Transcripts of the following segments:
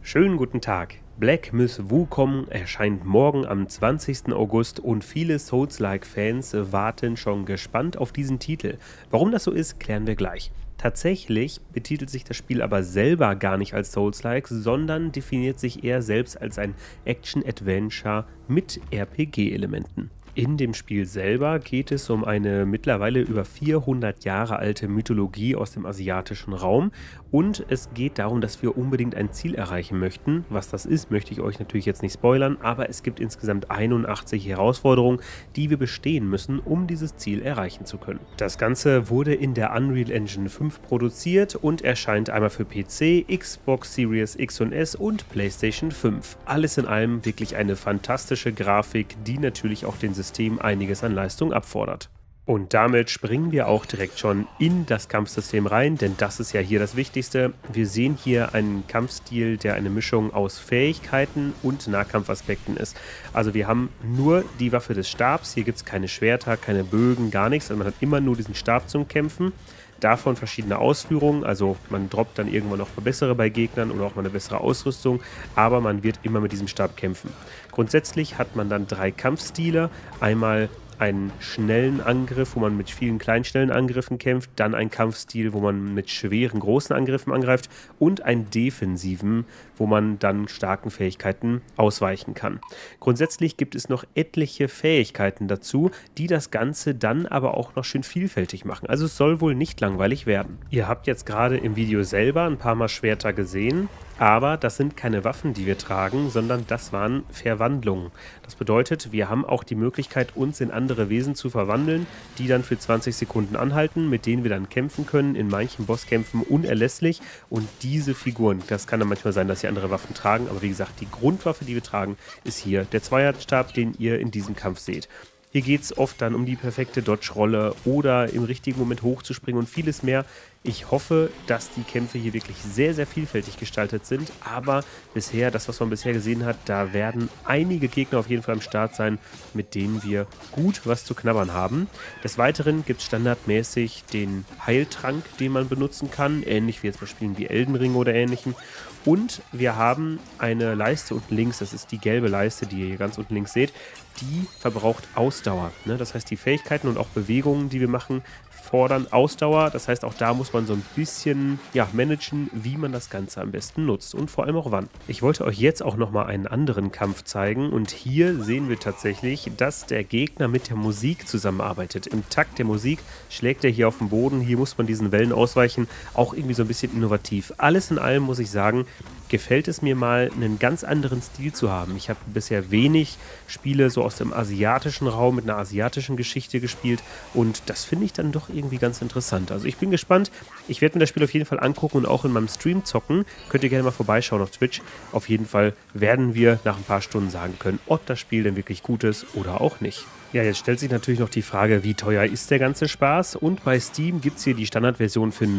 Schönen guten Tag. Black Myth Wukong erscheint morgen am 20. August und viele Souls-like-Fans warten schon gespannt auf diesen Titel. Warum das so ist, klären wir gleich. Tatsächlich betitelt sich das Spiel aber selber gar nicht als Souls-like, sondern definiert sich eher selbst als ein Action-Adventure mit RPG-Elementen. In dem Spiel selber geht es um eine mittlerweile über 400 Jahre alte Mythologie aus dem asiatischen Raum und es geht darum, dass wir unbedingt ein Ziel erreichen möchten. Was das ist, möchte ich euch natürlich jetzt nicht spoilern, aber es gibt insgesamt 81 Herausforderungen, die wir bestehen müssen, um dieses Ziel erreichen zu können. Das Ganze wurde in der Unreal Engine 5 produziert und erscheint einmal für PC, Xbox Series X und S und PlayStation 5. Alles in allem wirklich eine fantastische Grafik, die natürlich auch den System einiges an Leistung abfordert. Und damit springen wir auch direkt schon in das Kampfsystem rein, denn das ist ja hier das Wichtigste. Wir sehen hier einen Kampfstil, der eine Mischung aus Fähigkeiten und Nahkampfaspekten ist. Also wir haben nur die Waffe des Stabs, hier gibt es keine Schwerter, keine Bögen, gar nichts, also man hat immer nur diesen Stab zum Kämpfen. Davon verschiedene Ausführungen, also man droppt dann irgendwann noch mal bessere bei Gegnern oder auch mal eine bessere Ausrüstung, aber man wird immer mit diesem Stab kämpfen. Grundsätzlich hat man dann 3 Kampfstile, einmal einen schnellen Angriff, wo man mit vielen kleinen, schnellen Angriffen kämpft, dann ein Kampfstil, wo man mit schweren, großen Angriffen angreift und einen defensiven, wo man dann starken Fähigkeiten ausweichen kann. Grundsätzlich gibt es noch etliche Fähigkeiten dazu, die das Ganze dann aber auch noch schön vielfältig machen. Also es soll wohl nicht langweilig werden. Ihr habt jetzt gerade im Video selber ein paar Mal Schwerter gesehen, aber das sind keine Waffen, die wir tragen, sondern das waren Verwandlungen. Das bedeutet, wir haben auch die Möglichkeit, uns in andere Wesen zu verwandeln, die dann für 20 Sekunden anhalten, mit denen wir dann kämpfen können, in manchen Bosskämpfen unerlässlich. Und diese Figuren, das kann dann manchmal sein, dass sie andere Waffen tragen, aber wie gesagt, die Grundwaffe, die wir tragen, ist hier der Zweierstab, den ihr in diesem Kampf seht. Hier geht es oft dann um die perfekte Dodge-Rolle oder im richtigen Moment hochzuspringen und vieles mehr. Ich hoffe, dass die Kämpfe hier wirklich sehr, sehr vielfältig gestaltet sind, aber bisher, das was man bisher gesehen hat, da werden einige Gegner auf jeden Fall am Start sein, mit denen wir gut was zu knabbern haben. Des Weiteren gibt es standardmäßig den Heiltrank, den man benutzen kann, ähnlich wie jetzt bei Spielen wie Elden Ring oder ähnlichen. Und wir haben eine Leiste unten links, das ist die gelbe Leiste, die ihr hier ganz unten links seht, die verbraucht Ausdauer. Ne? Das heißt, die Fähigkeiten und auch Bewegungen, die wir machen, fordern Ausdauer. Das heißt, auch da muss man so ein bisschen managen, wie man das Ganze am besten nutzt und vor allem auch wann. Ich wollte euch jetzt auch nochmal einen anderen Kampf zeigen und hier sehen wir tatsächlich, dass der Gegner mit der Musik zusammenarbeitet. Im Takt der Musik schlägt er hier auf den Boden, hier muss man diesen Wellen ausweichen, auch irgendwie so ein bisschen innovativ. Alles in allem muss ich sagen, gefällt es mir mal, einen ganz anderen Stil zu haben. Ich habe bisher wenig Spiele so aus dem asiatischen Raum mit einer asiatischen Geschichte gespielt und das finde ich dann doch irgendwie ganz interessant. Also ich bin gespannt. Ich werde mir das Spiel auf jeden Fall angucken und auch in meinem Stream zocken. Könnt ihr gerne mal vorbeischauen auf Twitch. Auf jeden Fall werden wir nach ein paar Stunden sagen können, ob das Spiel denn wirklich gut ist oder auch nicht. Ja, jetzt stellt sich natürlich noch die Frage, wie teuer ist der ganze Spaß? Und bei Steam gibt es hier die Standardversion für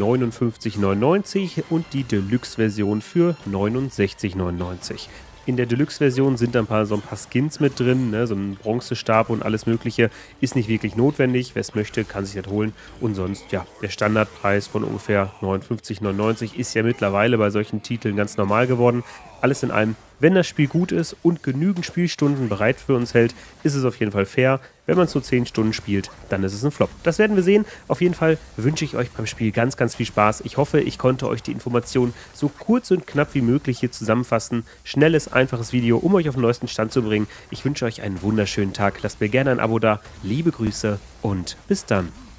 59,99 und die Deluxe-Version für 69,99. In der Deluxe-Version sind dann so ein paar Skins mit drin, ne? So ein Bronzestab und alles mögliche ist nicht wirklich notwendig. Wer es möchte, kann sich das holen. Und sonst, ja, der Standardpreis von ungefähr 59,99 ist ja mittlerweile bei solchen Titeln ganz normal geworden. Alles in allem, wenn das Spiel gut ist und genügend Spielstunden bereit für uns hält, ist es auf jeden Fall fair. Wenn man es so 10 Stunden spielt, dann ist es ein Flop. Das werden wir sehen. Auf jeden Fall wünsche ich euch beim Spiel ganz, ganz viel Spaß. Ich hoffe, ich konnte euch die Informationen so kurz und knapp wie möglich hier zusammenfassen. Schnelles, einfaches Video, um euch auf den neuesten Stand zu bringen. Ich wünsche euch einen wunderschönen Tag. Lasst mir gerne ein Abo da. Liebe Grüße und bis dann.